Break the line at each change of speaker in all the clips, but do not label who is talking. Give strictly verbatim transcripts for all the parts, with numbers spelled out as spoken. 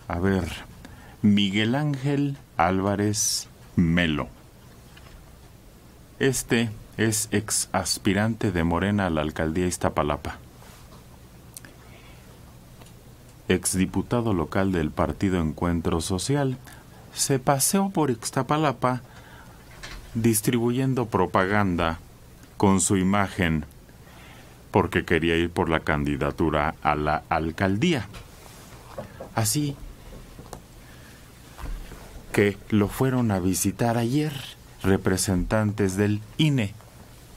A ver, Miguel Ángel Álvarez Melo. Este es ex aspirante de Morena a la alcaldía Iztapalapa. Exdiputado local del partido Encuentro Social, se paseó por Iztapalapa distribuyendo propaganda con su imagen porque quería ir por la candidatura a la alcaldía. Así que lo fueron a visitar ayer representantes del I N E.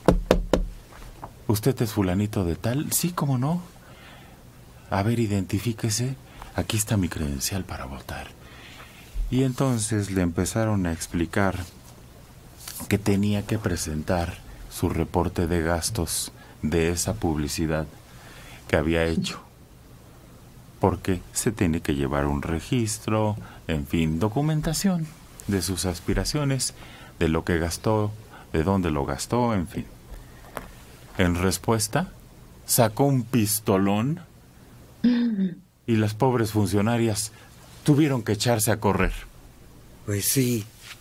¿Usted es fulanito de tal? Sí, ¿cómo no? A ver, identifíquese. Aquí está mi credencial para votar. Y entonces le empezaron a explicar que tenía que presentar su reporte de gastos de esa publicidad que había hecho, porque se tiene que llevar un registro, en fin, documentación de sus aspiraciones, de lo que gastó, de dónde lo gastó, en fin. En respuesta, sacó un pistolón y las pobres funcionarias tuvieron que echarse a correr.
Pues sí.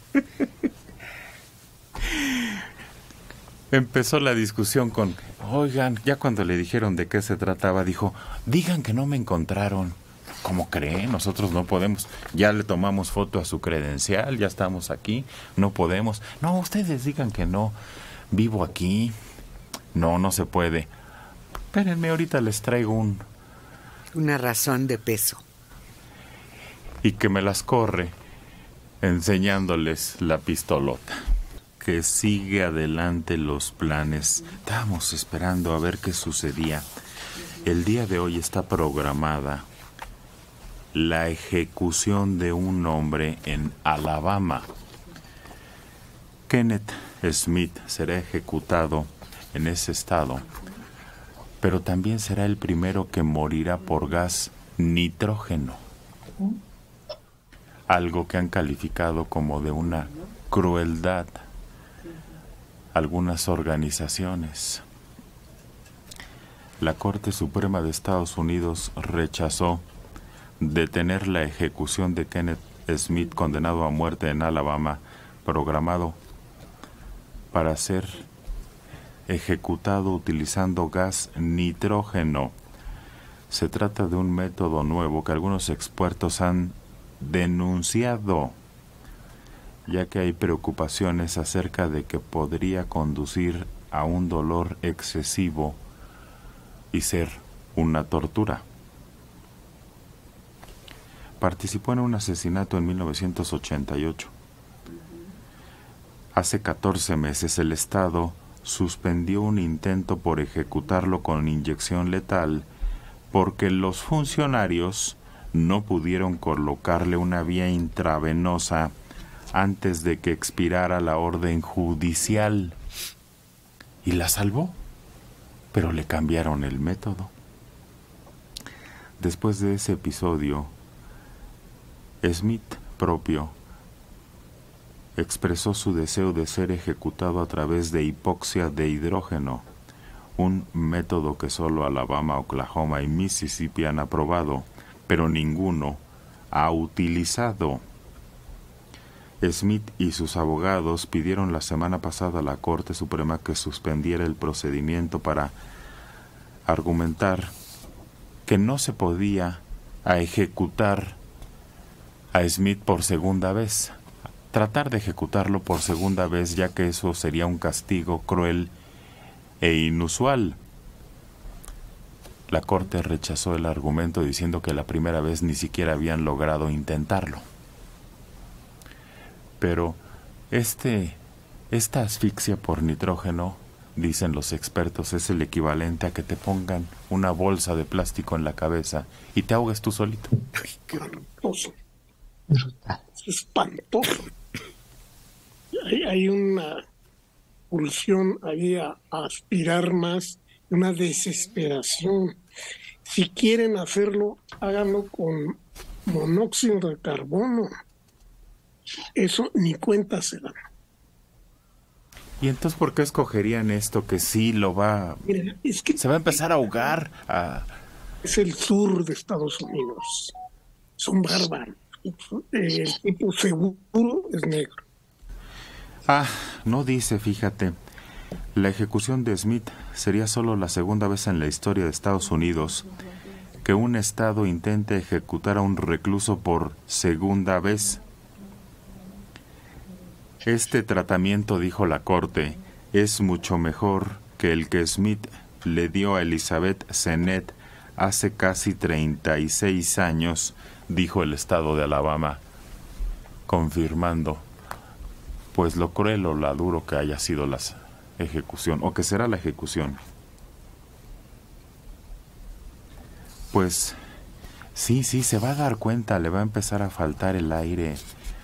Empezó la discusión con, oigan, ya cuando le dijeron de qué se trataba, dijo, digan que no me encontraron. ¿Cómo creen? Nosotros no podemos. Ya le tomamos foto a su credencial, ya estamos aquí, no podemos. No, ustedes digan que no, vivo aquí. No, no se puede. Espérenme, ahorita les traigo un...
Una razón de peso.
Y que me las corre enseñándoles la pistolota. Que sigue adelante los planes. Estábamos esperando a ver qué sucedía. El día de hoy está programada la ejecución de un hombre en Alabama. Kenneth Smith será ejecutado en ese estado, pero también será el primero que morirá por gas nitrógeno. Algo que han calificado como de una crueldad algunas organizaciones. La Corte Suprema de Estados Unidos rechazó detener la ejecución de Kenneth Smith, condenado a muerte en Alabama, programado para ser ejecutado utilizando gas nitrógeno. Se trata de un método nuevo que algunos expertos han denunciado, ya que hay preocupaciones acerca de que podría conducir a un dolor excesivo y ser una tortura. Participó en un asesinato en mil novecientos ochenta y ocho. Hace catorce meses el Estado suspendió un intento por ejecutarlo con inyección letal porque los funcionarios no pudieron colocarle una vía intravenosa antes de que expirara la orden judicial. Y la salvó, pero le cambiaron el método. Después de ese episodio, Smith propio expresó su deseo de ser ejecutado a través de hipoxia de hidrógeno, un método que solo Alabama, Oklahoma y Mississippi han aprobado, pero ninguno ha utilizado. Smith y sus abogados pidieron la semana pasada a la Corte Suprema que suspendiera el procedimiento para argumentar que no se podía a ejecutar a Smith por segunda vez, tratar de ejecutarlo por segunda vez, ya que eso sería un castigo cruel e inusual. La Corte rechazó el argumento diciendo que la primera vez ni siquiera habían logrado intentarlo. Pero este, esta asfixia por nitrógeno, dicen los expertos, es el equivalente a que te pongan una bolsa de plástico en la cabeza y te ahogues tú solito.
Ay, qué horroroso. Es espantoso. Hay, hay una pulsión ahí a, a aspirar más, una desesperación. Si quieren hacerlo, háganlo con monóxido de carbono. Eso ni cuenta se dan.
¿Y entonces por qué escogerían esto que sí lo va...
Mira, es que
se va a empezar a ahogar? A...
es el sur de Estados Unidos. son bárbaros. El tipo seguro es negro.
Ah, no dice, fíjate. La ejecución de Smith sería solo la segunda vez en la historia de Estados Unidos que un estado intente ejecutar a un recluso por segunda vez. Este tratamiento, dijo la corte, es mucho mejor que el que Smith le dio a Elizabeth Sennett hace casi treinta y seis años, dijo el estado de Alabama, confirmando pues lo cruel o la duro que haya sido la ejecución, o que será la ejecución. Pues sí, sí, se va a dar cuenta, le va a empezar a faltar el aire.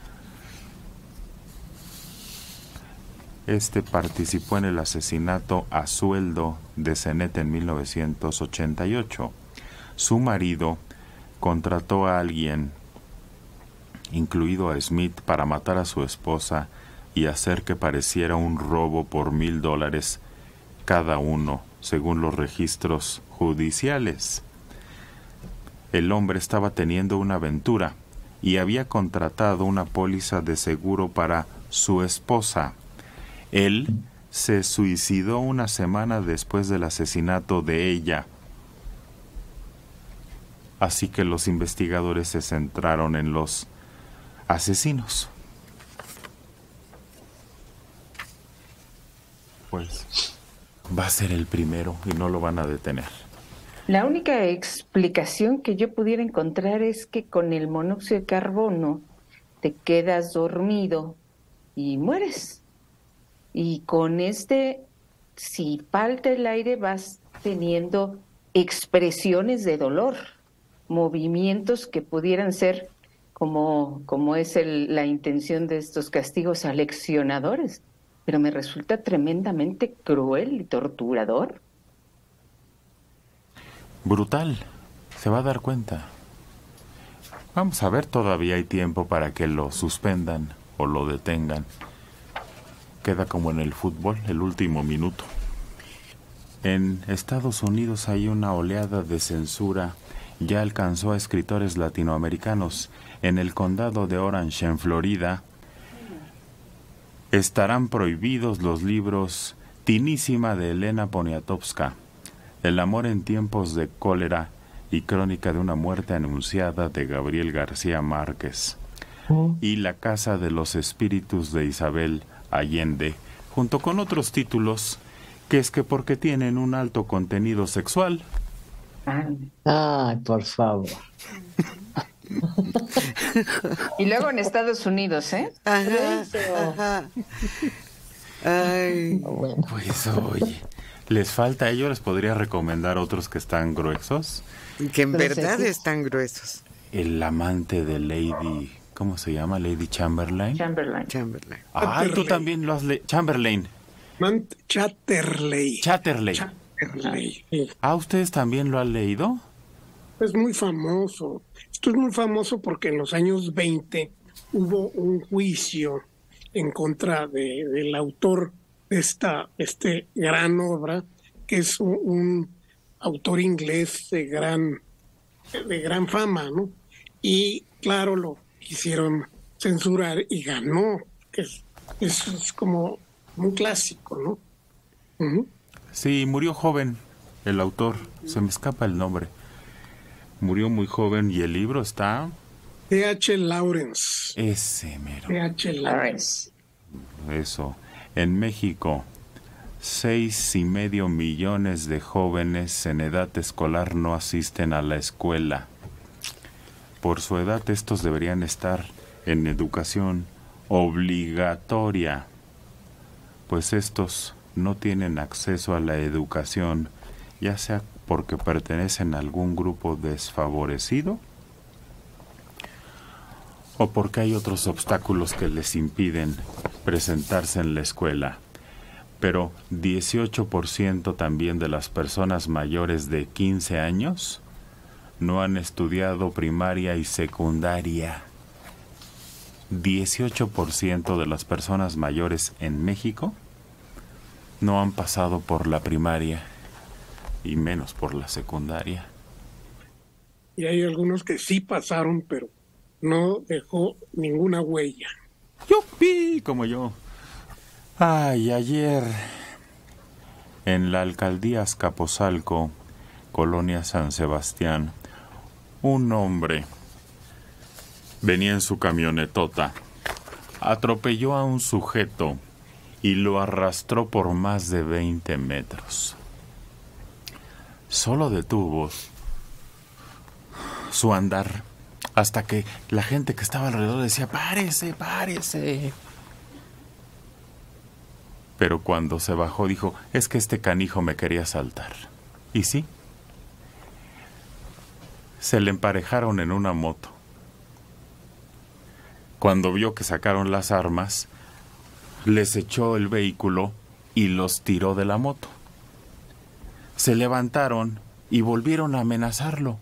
Este participó en el asesinato a sueldo de Sennett en mil novecientos ochenta y ocho. Su marido contrató a alguien, incluido a Smith, para matar a su esposa y hacer que pareciera un robo por mil dólares cada uno, según los registros judiciales. El hombre estaba teniendo una aventura y había contratado una póliza de seguro para su esposa. Él se suicidó una semana después del asesinato de ella. Así que los investigadores se centraron en los asesinos. Pues va a ser el primero y no lo van a detener.
La única explicación que yo pudiera encontrar es que con el monóxido de carbono te quedas dormido y mueres. Y con este, si falta el aire, vas teniendo expresiones de dolor, movimientos que pudieran ser como, como es el, la intención de estos castigos aleccionadores. Pero me resulta tremendamente cruel y torturador.
Brutal, se va a dar cuenta. Vamos a ver, todavía hay tiempo para que lo suspendan o lo detengan. Queda como en el fútbol, el último minuto. En Estados Unidos hay una oleada de censura. Ya alcanzó a escritores latinoamericanos. En el condado de Orange, en Florida, estarán prohibidos los libros Tinísima de Elena Poniatowska, El amor en tiempos de cólera y Crónica de una muerte anunciada de Gabriel García Márquez, y La casa de los espíritus de Isabel Allende, junto con otros títulos que es que porque tienen un alto contenido sexual.
Ay, por favor.
Y luego en Estados Unidos, ¿eh?
Ajá, ajá. Ay.
Bueno.
Pues oye, les falta, yo les podría recomendar otros que están gruesos.
Que en
Pero
verdad
se-
están gruesos.
El amante de Lady, ¿cómo se llama? Lady Chamberlain.
Chamberlain.
Chamberlain.
Ah, tú también lo has leído. Chamberlain.
Mant Chatterley.
Chatterley.
Chatterley, sí.
Ah, ¿ustedes también lo han leído?
Es muy famoso. Esto es muy famoso porque en los años veinte hubo un juicio en contra de, del autor de esta este gran obra, que es un, un autor inglés de gran, de gran fama, ¿no? Y claro, lo quisieron censurar y ganó, que es, es, es como un clásico, ¿no? Ujú.
Sí, murió joven el autor. Se me escapa el nombre. Murió muy joven y el libro está...
T H. Lawrence.
Ese mero.
T H. Lawrence.
Eso. En México, seis y medio millones de jóvenes en edad escolar no asisten a la escuela. Por su edad, estos deberían estar en educación obligatoria, pues estos no tienen acceso a la educación, ya sea porque pertenecen a algún grupo desfavorecido o porque hay otros obstáculos que les impiden presentarse en la escuela. Pero dieciocho por ciento también de las personas mayores de quince años no han estudiado primaria y secundaria. dieciocho por ciento de las personas mayores en México no han pasado por la primaria y menos por la secundaria.
y hay algunos que sí pasaron, pero no dejó ninguna huella.
¡Yupi! Como yo. Ay, ayer en la alcaldía Azcapotzalco, Colonia San Sebastián, un hombre venía en su camionetota, atropelló a un sujeto y lo arrastró por más de veinte metros. Solo detuvo su andar hasta que la gente que estaba alrededor decía, párese, párese. Pero cuando se bajó dijo, es que este canijo me quería asaltar. Y sí, se le emparejaron en una moto. Cuando vio que sacaron las armas, les echó el vehículo y los tiró de la moto. Se levantaron y volvieron a amenazarlo.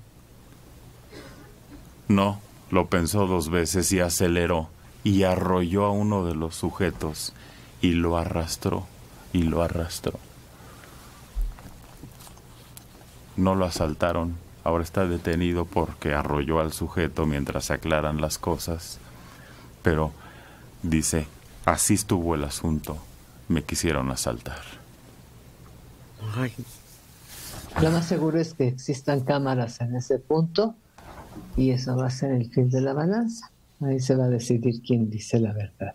No, lo pensó dos veces y aceleró y arrolló a uno de los sujetos y lo arrastró y lo arrastró. No lo asaltaron, ahora está detenido porque arrolló al sujeto mientras se aclaran las cosas. Pero dice, así estuvo el asunto, me quisieron asaltar.
Ay.
Lo más seguro es que existan cámaras en ese punto y eso va a ser el fin de la balanza. Ahí se va a decidir quién dice la verdad.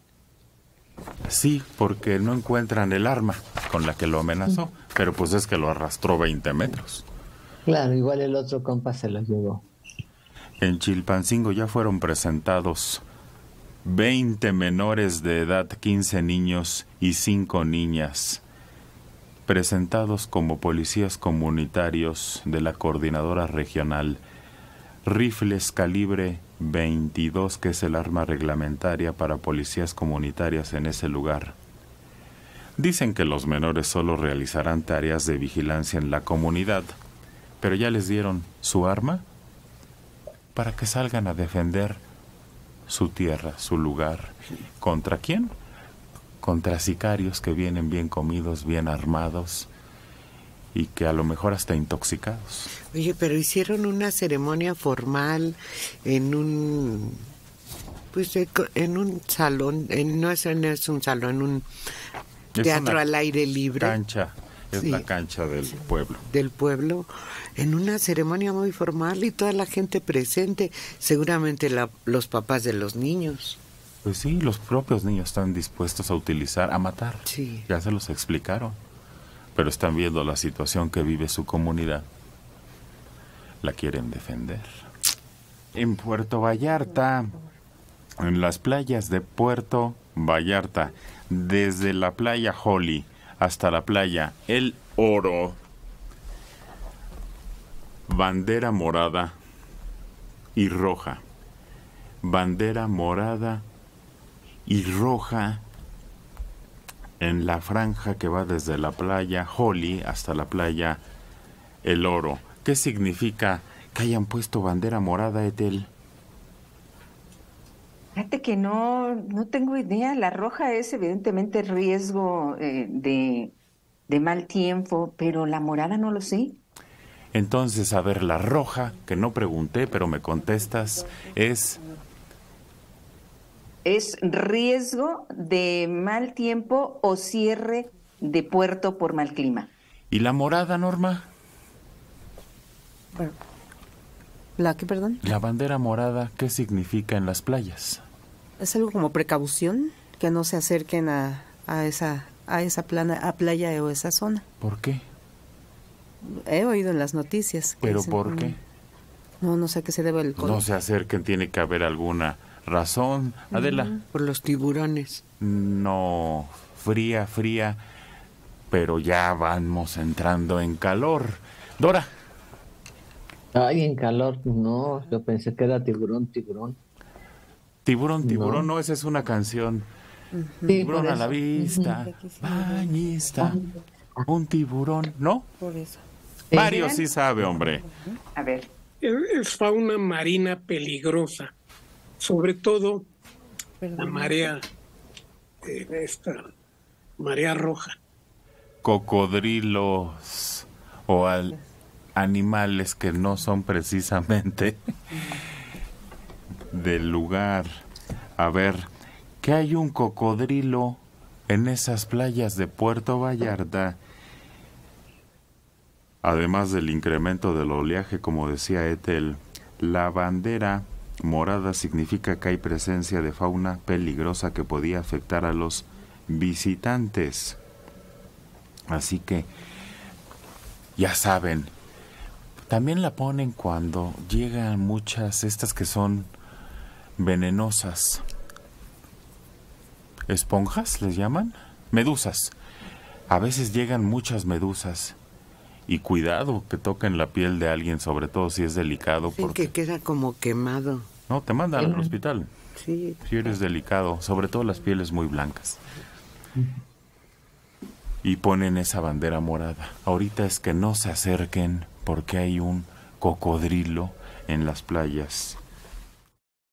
Sí, porque no encuentran el arma con la que lo amenazó, pero pues es que lo arrastró veinte metros.
Claro, igual el otro compa se lo llevó.
En Chilpancingo ya fueron presentados veinte menores de edad, quince niños y cinco niñas, presentados como policías comunitarios de la coordinadora regional. Rifles calibre veintidós, que es el arma reglamentaria para policías comunitarias en ese lugar. Dicen que los menores solo realizarán tareas de vigilancia en la comunidad, pero ya les dieron su arma para que salgan a defender su tierra, su lugar. ¿Contra quién? Contra sicarios que vienen bien comidos, bien armados y que a lo mejor hasta intoxicados.
Oye, pero hicieron una ceremonia formal en un, pues en un salón, en, no, es, no es un salón, en un teatro al aire libre.
Cancha, es
sí,
la cancha del pueblo.
Del pueblo, en una ceremonia muy formal y toda la gente presente, seguramente la, los papás de los niños.
Pues sí, los propios niños están dispuestos a utilizar, a matar.
Sí.
Ya se los explicaron. Pero están viendo la situación que vive su comunidad. La quieren defender. En Puerto Vallarta, en las playas de Puerto Vallarta, desde la playa Holly hasta la playa El Oro, bandera morada y roja. Bandera morada y roja en la franja que va desde la playa Holly hasta la playa El Oro. ¿Qué significa que hayan puesto bandera morada, Etel?
Fíjate que no, no tengo idea. La roja es evidentemente riesgo eh, de, de mal tiempo, pero la morada no lo sé.
Entonces, a ver, la roja, que no pregunté, pero me contestas, es...
Es riesgo de mal tiempo o cierre de puerto por mal clima.
¿Y la morada, Norma?
¿La qué, perdón?
La bandera morada, ¿qué significa en las playas?
Es algo como precaución, que no se acerquen a, a esa a esa plana, a playa o esa zona.
¿Por qué?
He oído en las noticias. Que
¿Pero
dicen,
por qué?
No, no sé a qué se debe el color.
No se acerquen, tiene que haber alguna razón. Adela.
Uh-huh. Por los tiburones.
No, fría, fría, pero ya vamos entrando en calor. Dora.
Ay, en calor, no, yo pensé que era tiburón, tiburón.
Tiburón, tiburón, no,
no
esa es una canción.
Sí,
Tiburón
por
a la
eso.
vista, bañista, un tiburón, ¿no?
Por eso.
Mario sí sabe, hombre.
A ver.
Es, es fauna marina peligrosa, sobre todo
Perdón.
la marea, eh, esta marea roja.
Cocodrilos o al, animales que no son precisamente del lugar. A ver, ¿qué hay un cocodrilo en esas playas de Puerto Vallarta? Además del incremento del oleaje, como decía Ethel, la bandera morada significa que hay presencia de fauna peligrosa que podía afectar a los visitantes. Así que, ya saben, también la ponen cuando llegan muchas, estas que son venenosas. ¿Esponjas les llaman? Medusas. A veces llegan muchas medusas. Y cuidado que toquen la piel de alguien, sobre todo si es delicado.
Sí,
porque...
que queda como quemado.
No, te mandan al hospital.
Sí.
Si eres delicado, sobre todo las pieles muy blancas. Y ponen esa bandera morada. Ahorita es que no se acerquen porque hay un cocodrilo en las playas